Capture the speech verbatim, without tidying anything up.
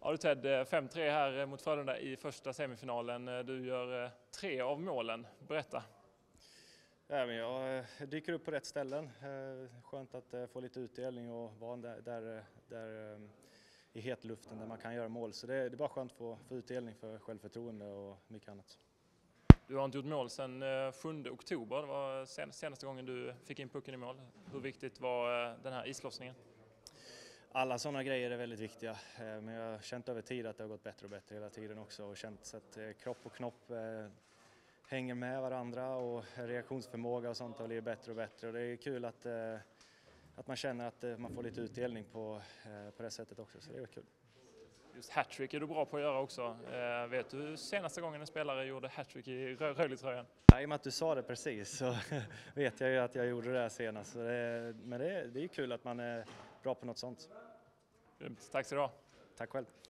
Ja du Ted, fem tre här mot Frölunda i första semifinalen. Du gör tre av målen. Berätta. Ja, men jag dyker upp på rätt ställen. Skönt att få lite utdelning och vara där, där, där i hetluften där man kan göra mål. Så det är, det är bara skönt att få, få utdelning för självförtroende och mycket annat. Du har inte gjort mål sedan sjunde oktober. Det var senaste gången du fick in pucken i mål. Hur viktigt var den här islossningen? Alla sådana grejer är väldigt viktiga, men jag har känt över tid att det har gått bättre och bättre hela tiden också och känt att kropp och knopp hänger med varandra och reaktionsförmåga och sånt har blivit bättre och bättre och det är kul att, att man känner att man får lite utdelning på, på det sättet också, så det är kul. Just hattrick är du bra på att göra också. Eh, vet du senaste gången en spelare gjorde hattrick i Rögle-tröjan? Ja, i och med att du sa det precis så vet jag ju att jag gjorde det här senast. Så det, men det, det är ju kul att man är bra på något sånt. Tack så du ha. Tack själv.